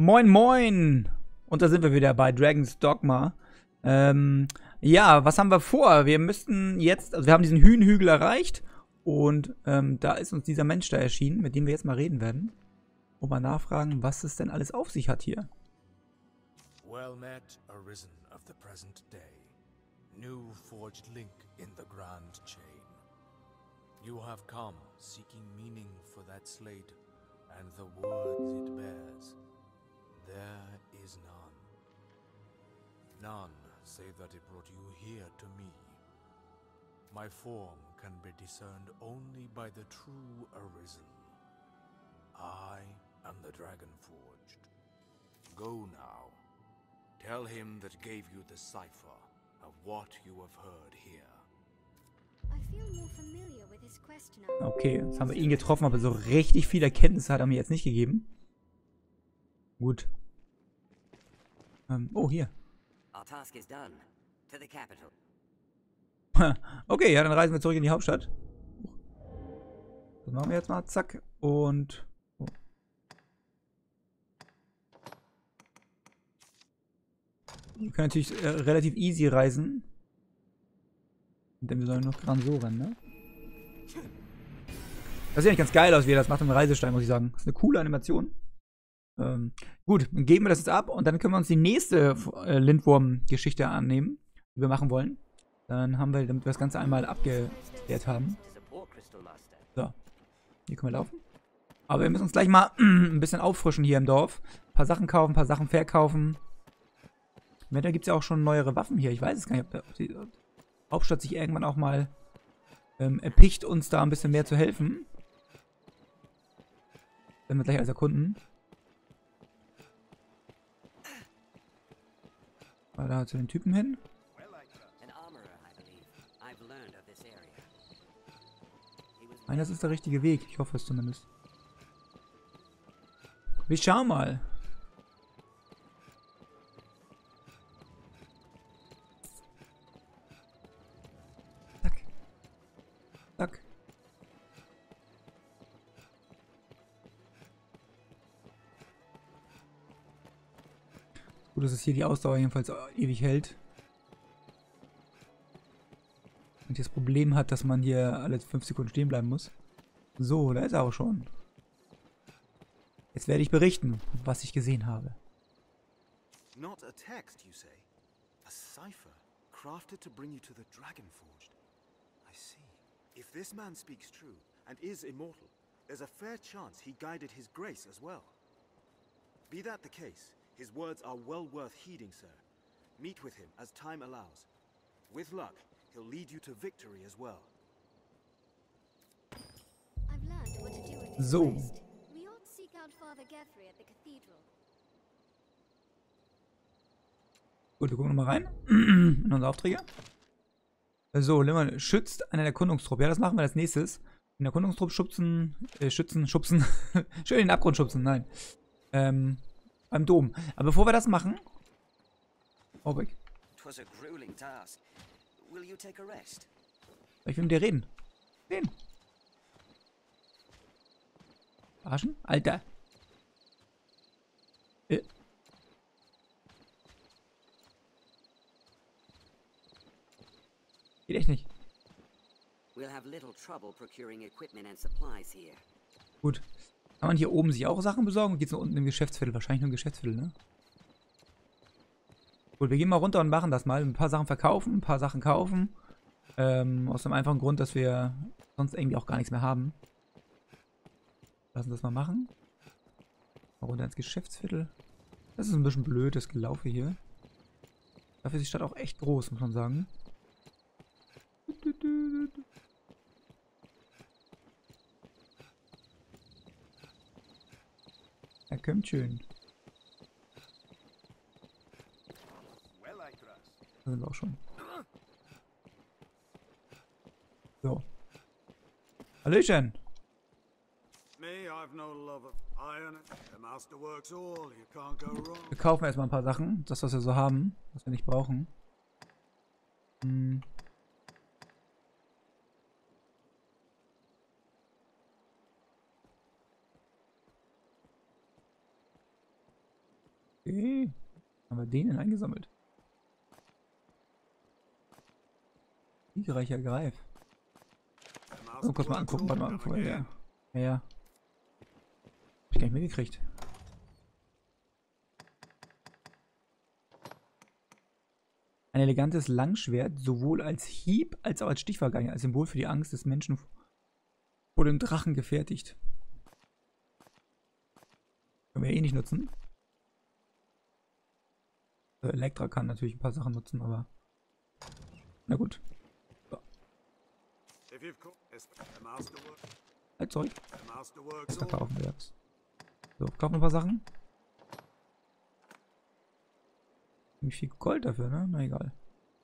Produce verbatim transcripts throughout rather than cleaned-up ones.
Moin, moin! Und da sind wir wieder bei Dragon's Dogma. Ähm, ja, was haben wir vor? Wir müssten jetzt, also wir haben diesen Hühnhügel erreicht und ähm, da ist uns dieser Mensch da erschienen, mit dem wir jetzt mal reden werden. Und mal nachfragen, was es denn alles auf sich hat hier. Well met, arisen of the present day. New forged link in the grand chain. You have come, seeking meaning for that slate, and the words it bears. There is none. None, save that it brought you here to me. My form can be discerned only by the true arisen. I am the Dragon Forged. Go now. Tell him that gave you the cipher of what you have heard here. Okay, jetzt haben wir ihn getroffen, aber so richtig viel Erkenntnisse hat er mir jetzt nicht gegeben. Gut. Ähm, oh, hier. Okay, ja, dann reisen wir zurück in die Hauptstadt. Das machen wir jetzt mal, zack. Und... Oh. Wir können natürlich äh, relativ easy reisen. Denn wir sollen noch dran so rennen, ne? Das sieht eigentlich ganz geil aus, wie er das macht im Reisestein, muss ich sagen. Das ist eine coole Animation. Ähm, gut, dann geben wir das jetzt ab und dann können wir uns die nächste äh, Lindwurm-Geschichte annehmen, die wir machen wollen. Dann haben wir, damit wir das Ganze einmal abgeklärt haben. So, hier können wir laufen. Aber wir müssen uns gleich mal ein bisschen auffrischen hier im Dorf. Ein paar Sachen kaufen, ein paar Sachen verkaufen. Da gibt es ja auch schon neuere Waffen hier. Ich weiß es gar nicht, ob die Hauptstadt sich irgendwann auch mal ähm, erpicht, uns da ein bisschen mehr zu helfen. Wenn wir gleich alles erkunden. Mal da zu den Typen hin. Ich meine, das ist der richtige Weg. Ich hoffe es zumindest. Wir schauen mal. Zack. Zack. Gut, dass es hier die Ausdauer jedenfalls ewig hält. Und das Problem hat, dass man hier alle fünf Sekunden stehen bleiben muss. So, da ist er auch schon. Jetzt werde ich berichten, was ich gesehen habe. Not a text, you say? A cipher crafted to bring you to the Dragon Forged. I see. If this man speaks true and is immortal, there's a fair chance he guided his grace as well. Be that the case, his words are well worth heeding, sir. Meet with him as time allows. With luck, he'll lead you to victory as well. I've learned what to do with his So. quest. We ought to seek out Father Guthrie at the cathedral. Gut, wir gucken nochmal rein. In unsere Aufträge. So, Limmer schützt einen Erkundungstrupp. Ja, das machen wir als nächstes. Den Erkundungstrupp schubsen, äh, schützen, schubsen. Schön in den Abgrund schubsen, nein. Ähm, beim Dom. Aber bevor wir das machen... Oh, weg. Ich will mit dir reden. Reden. Arschen? Alter. Äh. Geht echt nicht. Gut. Kann man hier oben sich auch Sachen besorgen? Geht's nach unten im Geschäftsviertel? Wahrscheinlich nur im Geschäftsviertel, ne? Gut, wir gehen mal runter und machen das mal. Ein paar Sachen verkaufen, ein paar Sachen kaufen. Ähm, aus dem einfachen Grund, dass wir sonst irgendwie auch gar nichts mehr haben. Lassen wir das mal machen. Mal runter ins Geschäftsviertel. Das ist ein bisschen blöd, das Gelaufe hier. Dafür ist die Stadt auch echt groß, muss man sagen. Er kommt schön. Da sind wir auch schon. So. Hallöchen. Wir kaufen erstmal ein paar Sachen. Das, was wir so haben. Was wir nicht brauchen. Hm. Okay. Haben wir den denn eingesammelt? Siegreicher Greif. So, kurz mal angucken, warte mal, vorher der. Ja, ja. Hab ich gar nicht mitgekriegt. Ein elegantes Langschwert, sowohl als Hieb als auch als Stichwaffe geeignet, als Symbol für die Angst des Menschen vor dem Drachen gefertigt. Können wir eh nicht nutzen. Also Elektra kann natürlich ein paar Sachen nutzen, aber na gut. So. Halt zurück. Da kaufen wir jetzt. So, kaufen wir ein paar Sachen. Nicht viel Gold dafür, ne? Na egal.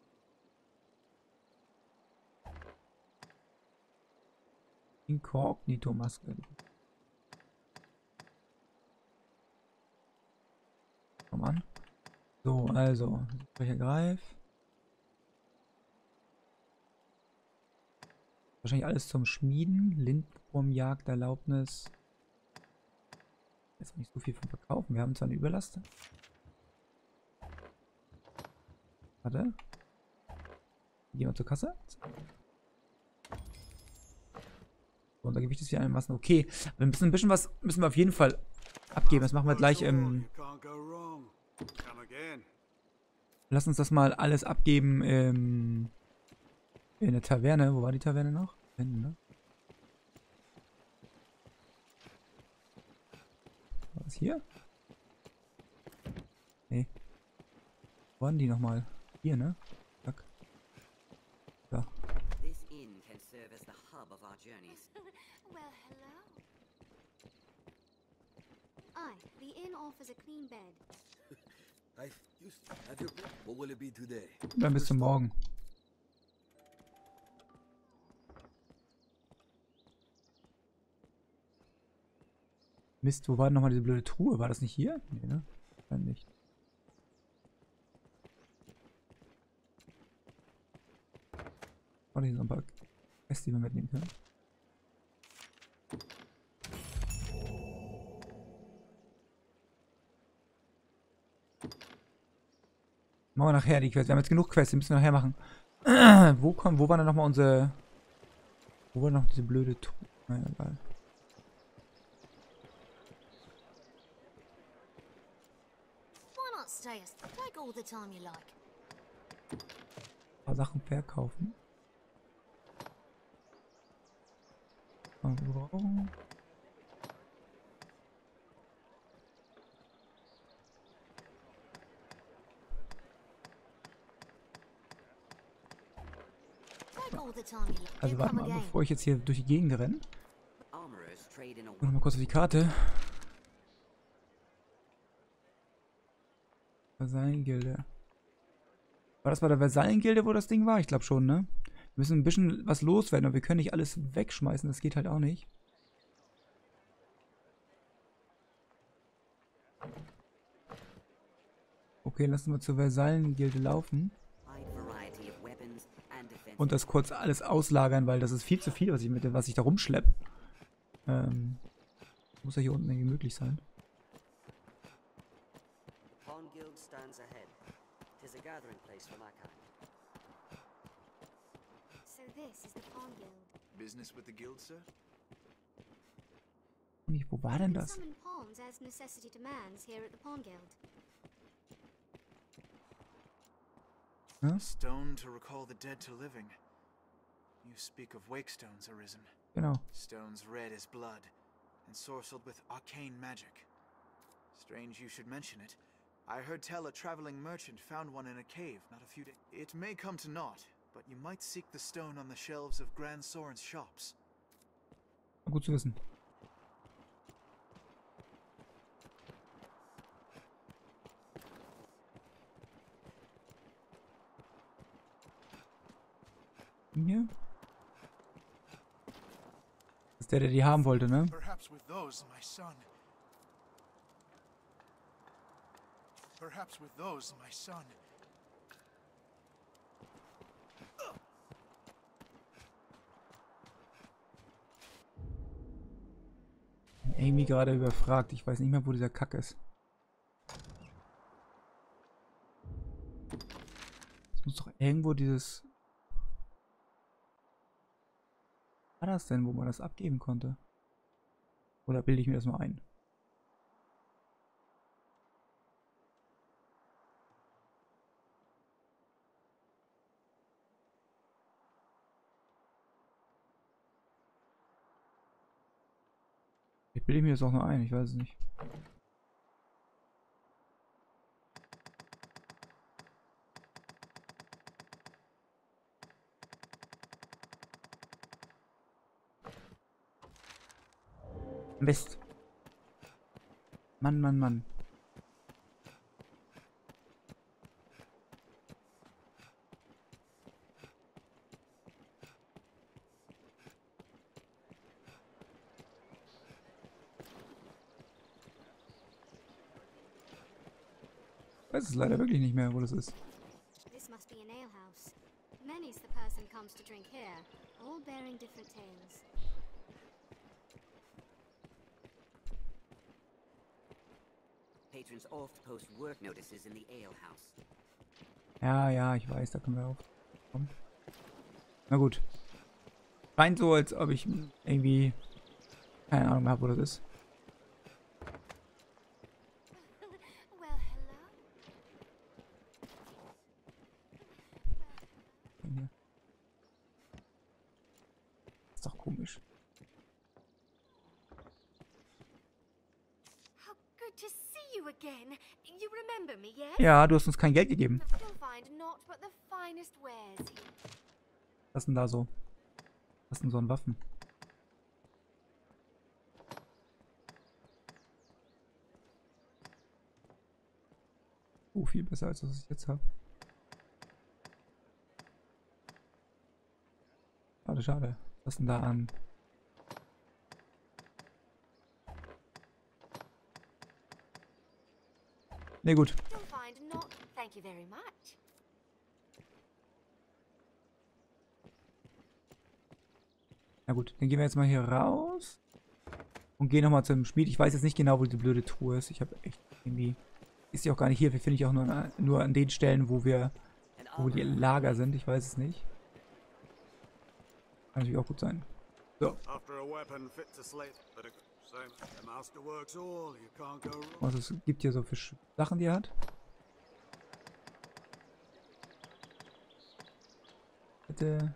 Inkognito-Maske. Komm an. So, also. Welcher Greif? Wahrscheinlich alles zum Schmieden. Lindwurmjagd, Erlaubnis. Jetzt nicht so viel von verkaufen. Wir haben zwar eine Überlast. Warte. Gehen wir zur Kasse. So, unser Gewicht ist hier einigermaßen okay. Wir müssen ein bisschen was müssen wir auf jeden Fall abgeben. Das machen wir gleich im. Lass uns das mal alles abgeben im, in der Taverne. Wo war die Taverne noch? Hinten, ne? War das hier? Nee. Wo waren die nochmal? Hier, ne? Zack. So. This inn can serve as the hub of our journeys. Well, hello. Aye, the inn offers a clean bed. I used to have your what will it be today? Dann bis zum Morgen. Mist, wo war denn nochmal diese blöde Truhe? War das nicht hier? Nee, ne? Dann nicht. Oh, hier sind ein paar Quests, die wir mitnehmen können. Machen wir nachher die Quests. Wir haben jetzt genug Quests, die müssen wir nachher machen. wo kommt, wo war denn nochmal unsere... Wo war noch diese blöde Truhe? Naja, egal. Why not stay us? Take all the time you like. Ein paar Sachen verkaufen. Was wir brauchen. Also warte mal, bevor ich jetzt hier durch die Gegend renne. Noch mal kurz auf die Karte. Vasallengilde. War das bei der Vasallengilde, wo das Ding war? Ich glaube schon, ne? Wir müssen ein bisschen was loswerden, aber wir können nicht alles wegschmeißen. Das geht halt auch nicht. Okay, lassen wir zur Vasallengilde laufen. Und das kurz alles auslagern, weil das ist viel zu viel, was ich mit dem, was ich da rumschleppe. Ähm, muss ja hier unten irgendwie möglich sein. So this is the Pawn Guild. Business with the guild, sir? Nicht, wo war denn das? Summon pawns as necessity demands here at the Pawn Guild. Ja? Stone to recall the dead to living. You speak of wakestones arisen. Genau. Stones red as blood, ensorcelled with arcane magic. Strange you should mention it. I heard tell a traveling merchant found one in a cave not a few days. It may come to naught, but you might seek the stone on the shelves of Grand Soren's shops. Gut zu wissen. Hier. Das ist der, der die haben wollte, ne? Perhaps with those, my son. Perhaps with those, my son. Amy gerade überfragt. Ich weiß nicht mehr, wo dieser Kack ist. Irgendwo dieses... Was war das denn, wo man das abgeben konnte? Oder bilde ich mir das nur ein? Ich bilde mir das auch nur ein, ich weiß es nicht. Mist. Mann, Mann, Mann. Ich weiß es leider wirklich nicht mehr, wo das ist. This must be an alehouse. Many's the person comes to drink here, all bearing different tales. Patrons oft post work notices in the alehouse. Ja, ja, ich weiß, da können wir auch. Kommen. Na gut. Scheint so, als ob ich irgendwie keine Ahnung mehr habe, wo das ist. Well, hello. Hier. Ist doch komisch. How good to see you again. You remember me, yes? Ja, du hast uns kein Geld gegeben. You'll find naught but the finest wares here. Was ist denn da so? Was ist denn so ein Waffen? Oh, viel besser als was ich jetzt habe. Schade, schade. Was ist denn da an? Ne, gut. You'll find naught. Thank you very much. Na gut, dann gehen wir jetzt mal hier raus. Und gehen nochmal zum Schmied. Ich weiß jetzt nicht genau, wo die blöde Truhe ist. Ich habe echt irgendwie... Ist sie auch gar nicht hier. Wir finden ich auch nur an, nur an den Stellen, wo wir... Wo die Lager sind. Ich weiß es nicht. Kann natürlich auch gut sein. So. Was es gibt hier so für Sachen, die er hat. Bitte.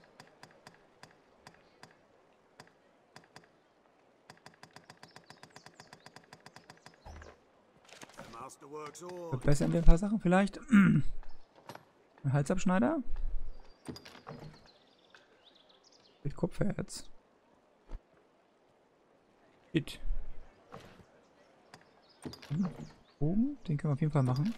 Verbessern wir ein paar Sachen vielleicht. Ein Halsabschneider. Mit Kupfererz. It. Bogen, den können wir auf jeden Fall machen.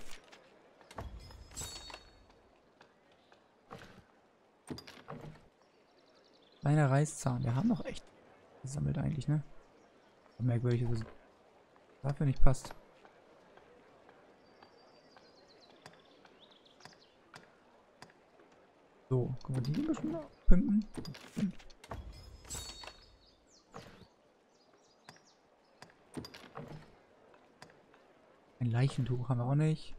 Kleiner Reißzahn. Wir haben noch echt gesammelt eigentlich, ne? Merkwürdig, dass es dafür nicht passt. So, können wir die ein bisschen pimpen? Ein Leichentuch haben wir auch nicht.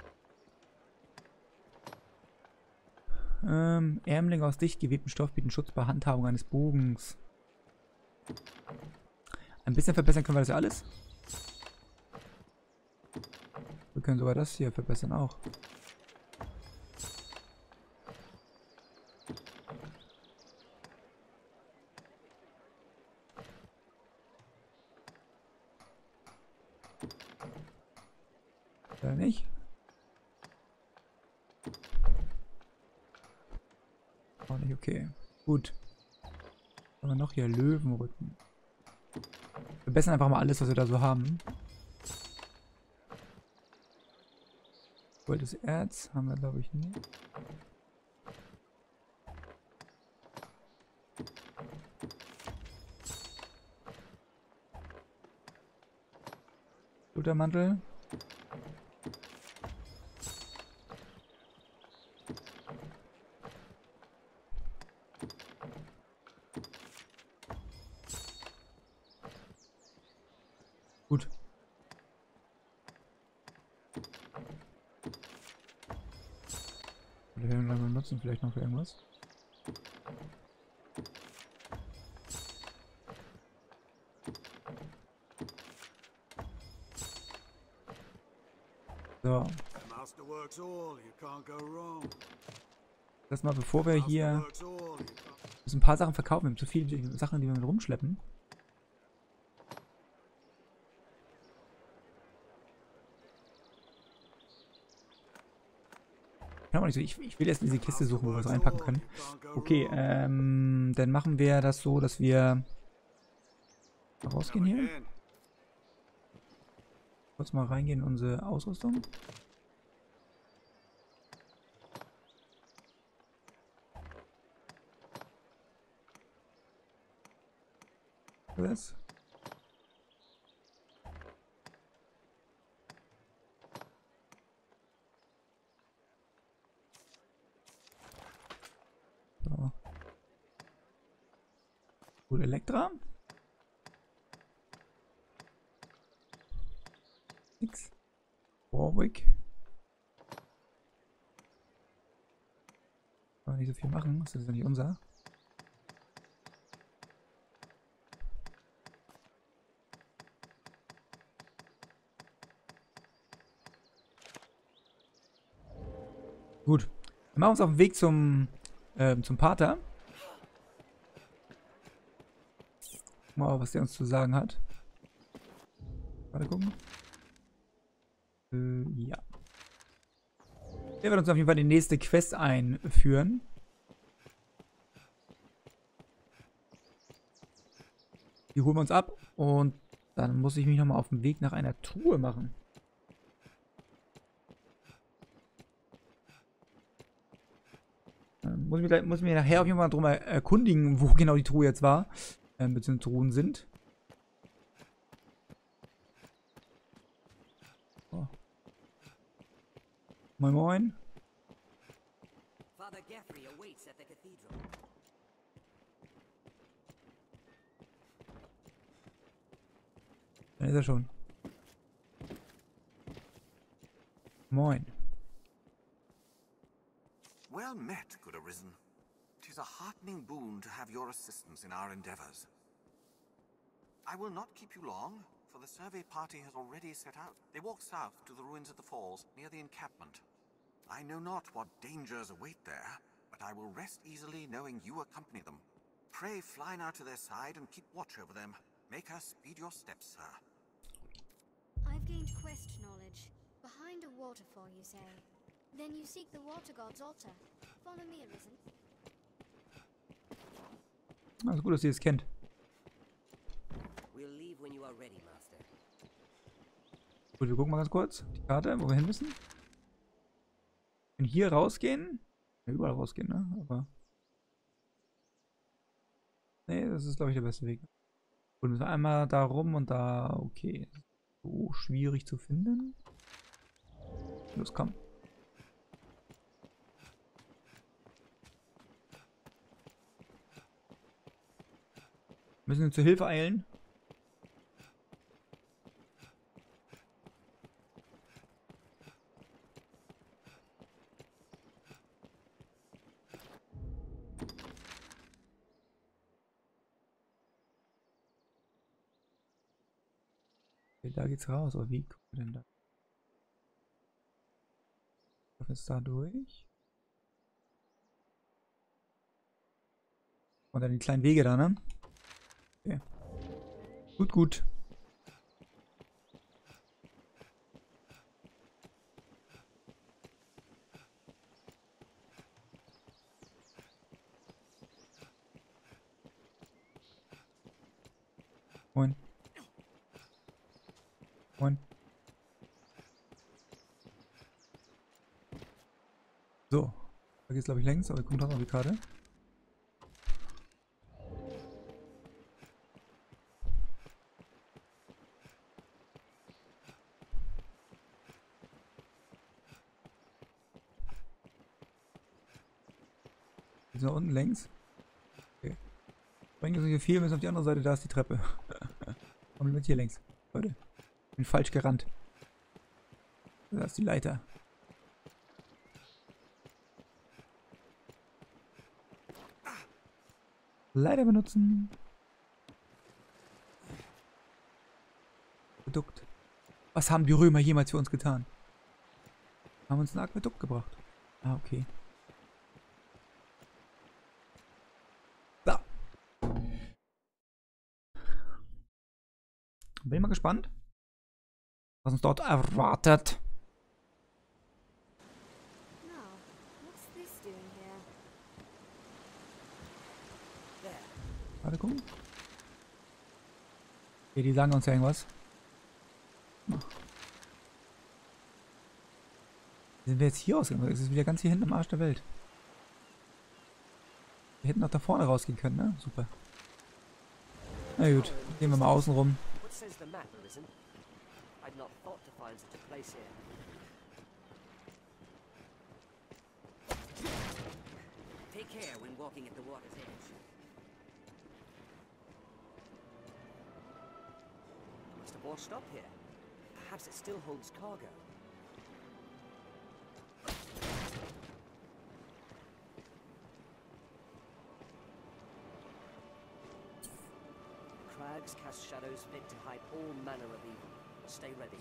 Ähm, Ärmlinge aus dicht gewebtem Stoff bieten Schutz bei Handhabung eines Bogens. Ein bisschen verbessern können wir das ja alles. Wir können sogar das hier verbessern auch. Oder nicht? Auch nicht okay. Gut. Was haben wir noch hier? Löwenrücken. Wir verbessern einfach mal alles, was wir da so haben. Goldes Erz haben wir, glaube ich, nicht. Luthermantel. Gut. Wir werden dann benutzen vielleicht noch für irgendwas. So. Das mal, bevor wir hier müssen ein paar Sachen verkaufen. Wir haben zu viele Sachen, die wir mit rumschleppen. Ich, ich will jetzt diese Kiste suchen, wo wir es reinpacken können. Okay, ähm, dann machen wir das so, dass wir rausgehen hier. Kurz mal reingehen in unsere Ausrüstung. Das. So. Gut, Elektra. Nix. Warwick. Kann man nicht so viel machen, das ist ja nicht unser. Gut. Wir machen uns auf den Weg zum, ähm, zum Pater. Mal, was der uns zu sagen hat. Warte gucken. Äh, ja. Der wird uns auf jeden Fall die nächste Quest einführen. Die holen wir uns ab und dann muss ich mich nochmal auf den Weg nach einer Truhe machen. Muss ich mir, muss ich mir nachher auf jeden Fall drum erkundigen, wo genau die Truhe jetzt war. Äh, beziehungsweise Truhen sind. Oh. Moin Moin. Father Geoffrey awaits at the cathedral. Da ist er schon. Moin. Well met, good Arisen. 'Tis a heartening boon to have your assistance in our endeavors. I will not keep you long, for the survey party has already set out. They walk south to the ruins of the falls, near the encampment. I know not what dangers await there, but I will rest easily knowing you accompany them. Pray fly now to their side and keep watch over them. Make us speed your steps, sir. I've gained quest knowledge. Behind a waterfall, you say? Then you seek the water god's altar. Follow me, Arisen. Also gut, dass ihr es kennt. We'll leave when you are ready, Master. Gut, wir gucken mal ganz kurz die Karte, wo wir hin müssen. Wir können hier rausgehen. Ja, überall rausgehen, ne? Aber. Nee, das ist, glaube ich, der beste Weg. Gut, müssen wir einmal da rum und da. Okay. So schwierig zu finden. Los, komm. Müssen wir zur Hilfe eilen. Okay, da geht's raus. Aber wie kommen wir denn da? Ich hoffe, jetzt da durch. Und dann die kleinen Wege da, ne? Okay. Gut, gut. Moin. Moin. So. Da geht's, glaube ich, längs, aber wir gucken doch noch die Karte. Da unten längs. Okay. Bringen wir so hier viel, müssen auf die andere Seite, da ist die Treppe. Kommen wir mit hier längs. Leute. Ich bin falsch gerannt. Da ist die Leiter. Leider benutzen. Aquädukt. Was haben die Römer jemals für uns getan? Haben uns ein Aquädukt gebracht. Ah, okay. So. Bin mal gespannt, was uns dort erwartet. Now, what's this doing here? Warte, gucken. Okay, die sagen uns ja irgendwas. Sind wir jetzt hier ausgegangen? Es ist wieder ganz hier hinten am Arsch der Welt. Wir hätten auch da vorne rausgehen können, ne? Super. Na gut, gehen wir mal außen rum. What says the map, Arisen? I'd not thought to find such a place here. Take care when walking at the water's edge. Must have washed up here. Perhaps it still holds cargo. Crags cast shadows fit to hide all manner of evil. Stay ready.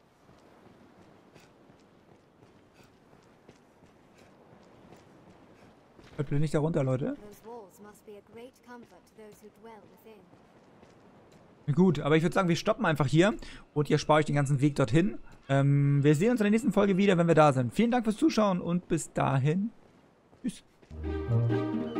Hört bitte nicht darunter, Leute. Those walls must be a great comfort to those who dwell within. Gut, aber ich würde sagen, wir stoppen einfach hier und hier spare ich den ganzen Weg dorthin. Ähm, wir sehen uns in der nächsten Folge wieder, wenn wir da sind. Vielen Dank fürs Zuschauen und bis dahin. Tschüss.